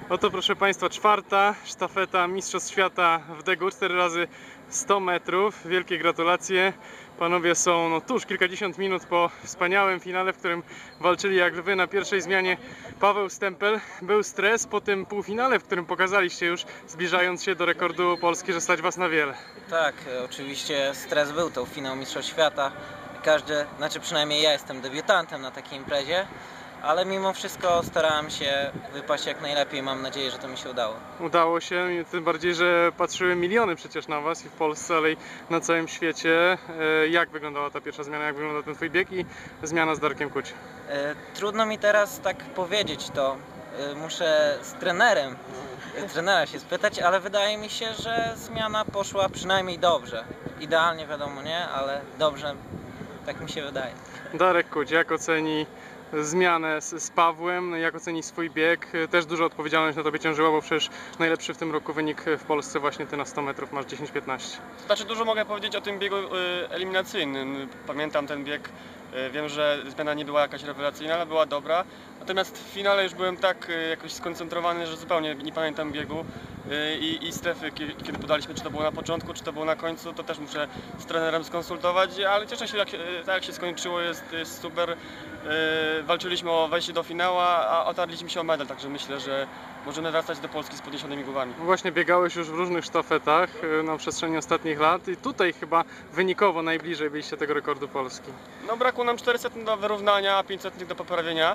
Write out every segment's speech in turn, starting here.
Oto proszę Państwa, czwarta sztafeta Mistrzostw Świata w Degu, 4 razy 100 metrów. Wielkie gratulacje. Panowie są tuż kilkadziesiąt minut po wspaniałym finale, w którym walczyli jak lwy. Na pierwszej zmianie Paweł Stempel. Był stres po tym półfinale, w którym pokazaliście już, zbliżając się do rekordu Polski, że stać Was na wiele. Tak, oczywiście stres był, to finał Mistrzostw Świata. Przynajmniej ja jestem debiutantem na takiej imprezie. Ale mimo wszystko starałem się wypaść jak najlepiej, mam nadzieję, że to mi się udało. Udało się, tym bardziej, że patrzyły miliony przecież na Was i w Polsce, ale i na całym świecie. Jak wyglądała ta pierwsza zmiana, jak wygląda ten Twój bieg i zmiana z Darkiem Kuć? Trudno mi teraz tak powiedzieć to. Muszę z trenera się spytać, ale wydaje mi się, że zmiana poszła przynajmniej dobrze. Idealnie wiadomo nie, ale dobrze, tak mi się wydaje. Darek Kuć, jak oceni zmianę z Pawłem, jak oceni swój bieg? Też dużo odpowiedzialność na Tobie ciążyła, bo przecież najlepszy w tym roku wynik w Polsce właśnie Ty na 100 metrów masz 10:15. Znaczy dużo mogę powiedzieć o tym biegu eliminacyjnym. Pamiętam ten bieg, wiem, że zmiana nie była jakaś rewelacyjna, ale była dobra. Natomiast w finale już byłem tak jakoś skoncentrowany, że zupełnie nie pamiętam biegu i strefy, kiedy podaliśmy, czy to było na początku, czy to było na końcu, to też muszę z trenerem skonsultować, ale cieszę się, jak się skończyło, jest super. Walczyliśmy o wejście do finału, a otarliśmy się o medal, także myślę, że możemy wracać do Polski z podniesionymi głowami. Właśnie biegałeś już w różnych sztafetach na przestrzeni ostatnich lat i tutaj chyba wynikowo najbliżej byliście tego rekordu Polski. No brakło nam 400 do wyrównania, 500 do poprawienia.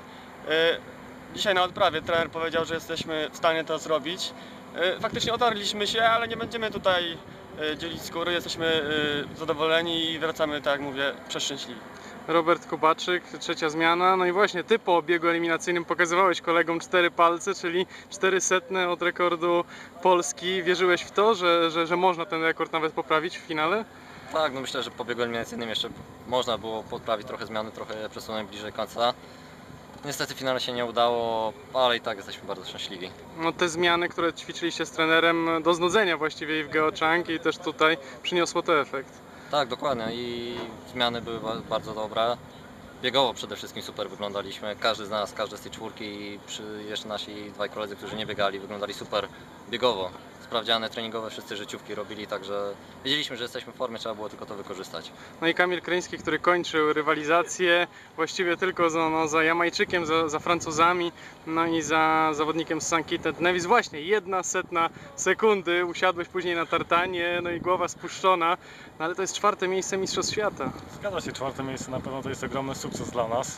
Dzisiaj na odprawie trener powiedział, że jesteśmy w stanie to zrobić. Faktycznie otarliśmy się, ale nie będziemy tutaj dzielić skóry, jesteśmy zadowoleni i wracamy, tak jak mówię, przeszczęśliwi. Robert Kubaczyk, trzecia zmiana. No i właśnie Ty po biegu eliminacyjnym pokazywałeś kolegom 4 palce, czyli 400 od rekordu Polski. Wierzyłeś w to, że można ten rekord nawet poprawić w finale? Tak, no myślę, że po biegu eliminacyjnym jeszcze można było poprawić trochę zmiany, trochę przesunąć bliżej końca. Niestety w finale się nie udało, ale i tak jesteśmy bardzo szczęśliwi. No te zmiany, które ćwiczyliście z trenerem do znudzenia właściwie i w Geochang i też tutaj przyniosło to efekt. Tak, dokładnie i zmiany były bardzo dobre. Biegowo przede wszystkim super wyglądaliśmy. Każdy z nas, każdy z tej czwórki i jeszcze nasi dwaj koledzy, którzy nie biegali, wyglądali super biegowo. Sprawdziane treningowe, wszyscy życiówki robili, także wiedzieliśmy, że jesteśmy w formie, trzeba było tylko to wykorzystać. No i Kamil Kryński, który kończył rywalizację właściwie tylko za Jamajczykiem, za Francuzami, no i za zawodnikiem z St. Kitts Nevis. Właśnie 1/100 sekundy, usiadłeś później na tartanie, no i głowa spuszczona, no ale to jest 4. miejsce Mistrzostw Świata. Zgadza się, 4. miejsce, na pewno to jest ogromny sukces dla nas.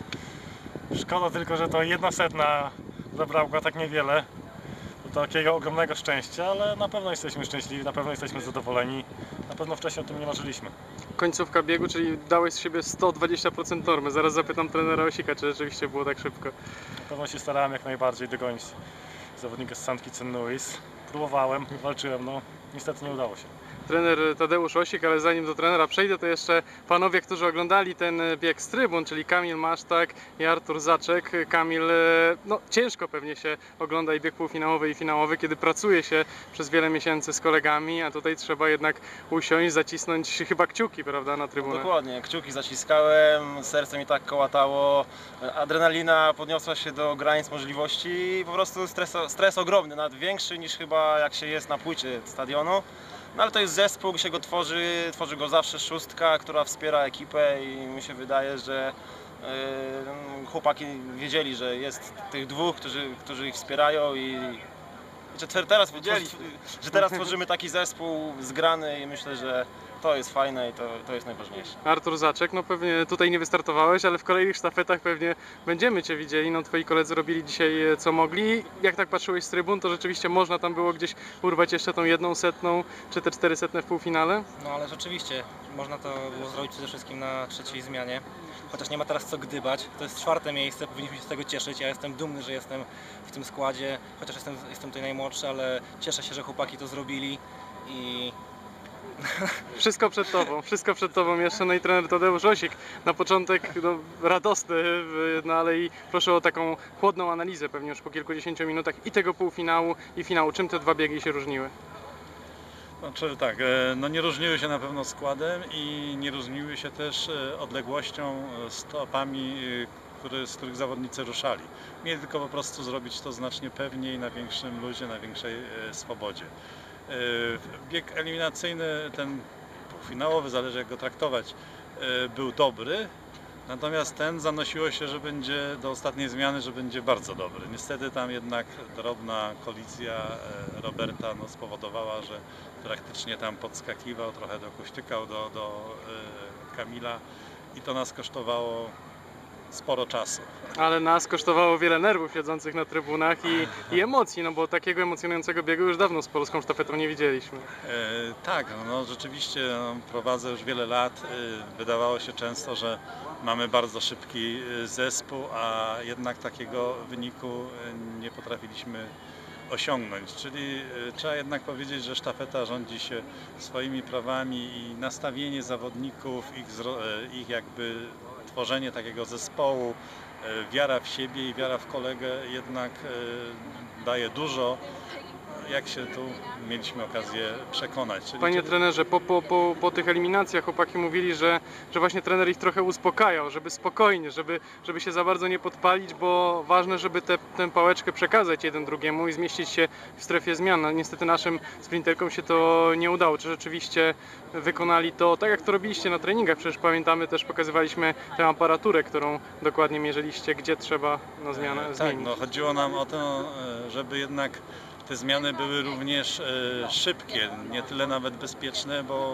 Szkoda tylko, że to 1/100 zabrało go tak niewiele. Do takiego ogromnego szczęścia, ale na pewno jesteśmy szczęśliwi, na pewno jesteśmy zadowoleni, na pewno wcześniej o tym nie marzyliśmy. Końcówka biegu, czyli dałeś z siebie 120% normy. Zaraz zapytam trenera Osika, czy rzeczywiście było tak szybko. Na pewno się starałem jak najbardziej dogonić zawodnika z St. Kitts Nevis. Próbowałem, walczyłem, no niestety nie udało się. Trener Tadeusz Osik, ale zanim do trenera przejdę, to jeszcze panowie, którzy oglądali ten bieg z trybun, czyli Kamil Masztak i Artur Zaczek. Kamil, no ciężko pewnie się ogląda i bieg półfinałowy i finałowy, kiedy pracuje się przez wiele miesięcy z kolegami, a tutaj trzeba jednak usiąść, zacisnąć chyba kciuki, prawda, na trybunę. No dokładnie, kciuki zaciskałem, serce mi tak kołatało, adrenalina podniosła się do granic możliwości i po prostu stres ogromny, nawet większy niż chyba jak się jest na płycie stadionu. No ale to jest zespół, gdzie się go tworzy go zawsze szóstka, która wspiera ekipę i mi się wydaje, że chłopaki wiedzieli, że jest tych dwóch, którzy ich wspierają i że teraz tworzymy taki zespół zgrany i myślę, że to jest fajne i to jest najważniejsze. Artur Zaczek, no pewnie tutaj nie wystartowałeś, ale w kolejnych sztafetach pewnie będziemy Cię widzieli. No Twoi koledzy robili dzisiaj co mogli. Jak tak patrzyłeś z trybun, to rzeczywiście można tam było gdzieś urwać jeszcze tą 1/100 czy te 400 w półfinale? No ale rzeczywiście, można to było zrobić przede wszystkim na trzeciej zmianie. Chociaż nie ma teraz co gdybać. To jest 4. miejsce, powinniśmy się z tego cieszyć. Ja jestem dumny, że jestem w tym składzie, chociaż jestem tutaj najmłodszy, ale cieszę się, że chłopaki to zrobili i Wszystko przed Tobą jeszcze, no i trener Tadeusz Osik. Na początek no, radosny, no ale i proszę o taką chłodną analizę pewnie już po kilkudziesięciu minutach i tego półfinału i finału. Czym te dwa biegi się różniły? Znaczy tak, no nie różniły się na pewno składem i nie różniły się też odległością, stopami z których zawodnicy ruszali. Mieli tylko po prostu zrobić to znacznie pewniej, na większym luzie, na większej swobodzie. Bieg eliminacyjny, ten półfinałowy, zależy jak go traktować, był dobry. Natomiast ten zanosiło się, że będzie do ostatniej zmiany, że będzie bardzo dobry. Niestety tam jednak drobna kolizja Roberta spowodowała, że praktycznie tam podskakiwał, trochę dokuśtykał do Kamila i to nas kosztowało sporo czasu. Ale nas kosztowało wiele nerwów siedzących na trybunach i emocji, no bo takiego emocjonującego biegu już dawno z polską sztafetą nie widzieliśmy. Tak, rzeczywiście prowadzę już wiele lat. Wydawało się często, że mamy bardzo szybki zespół, a jednak takiego wyniku nie potrafiliśmy osiągnąć. Czyli trzeba jednak powiedzieć, że sztafeta rządzi się swoimi prawami i nastawienie zawodników, ich jakby tworzenie takiego zespołu, wiara w siebie i wiara w kolegę jednak daje dużo, jak się tu mieliśmy okazję przekonać. Czyli Panie trenerze, po tych eliminacjach chłopaki mówili, że właśnie trener ich trochę uspokajał, żeby spokojnie, żeby się za bardzo nie podpalić, bo ważne, żeby tę pałeczkę przekazać jeden drugiemu i zmieścić się w strefie zmian. No, niestety naszym sprinterkom się to nie udało. Czy rzeczywiście wykonali to tak, jak to robiliście na treningach? Przecież pamiętamy, też pokazywaliśmy tę aparaturę, którą dokładnie mierzyliście, gdzie trzeba na zmianę zmienić. Tak, chodziło nam o to, żeby jednak te zmiany były również szybkie, nie tyle nawet bezpieczne, bo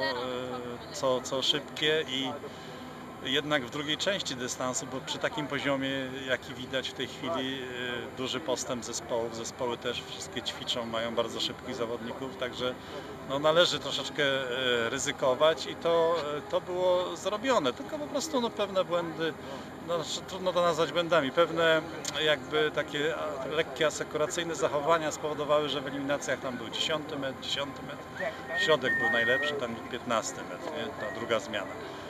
co szybkie i jednak w drugiej części dystansu, bo przy takim poziomie, jaki widać w tej chwili, duży postęp zespołów. Zespoły też wszystkie ćwiczą, mają bardzo szybkich zawodników, także należy troszeczkę ryzykować i to było zrobione, tylko po prostu pewne błędy, trudno to nazwać błędami, pewne jakby takie lekkie asekuracyjne zachowania spowodowały, że w eliminacjach tam był 10 metr, środek był najlepszy, tam 15 metr, nie? Ta druga zmiana.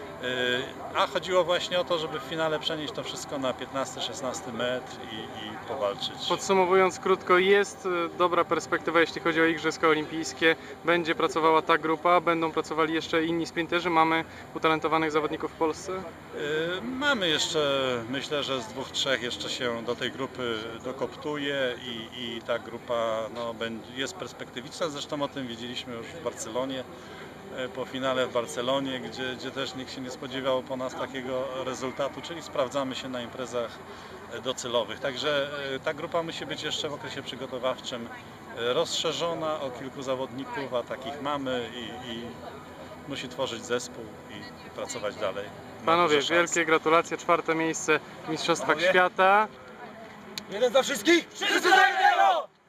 A chodziło właśnie o to, żeby w finale przenieść to wszystko na 15-16 metr i powalczyć. Podsumowując krótko, jest dobra perspektywa, jeśli chodzi o Igrzyska Olimpijskie. Będzie pracowała ta grupa, będą pracowali jeszcze inni sprinterzy. Mamy utalentowanych zawodników w Polsce? Mamy jeszcze, myślę, że z 2-3 jeszcze się do tej grupy dokoptuje i ta grupa jest perspektywiczna. Zresztą o tym wiedzieliśmy już w Barcelonie. Po finale w Barcelonie, gdzie też nikt się nie spodziewał po nas takiego rezultatu, czyli sprawdzamy się na imprezach docelowych. Także ta grupa musi być jeszcze w okresie przygotowawczym rozszerzona o kilku zawodników, a takich mamy i musi tworzyć zespół i pracować dalej. Panowie, wielkie gratulacje, 4. miejsce w Mistrzostwach Świata. Jeden za wszystkich! Wszyscy za jednego!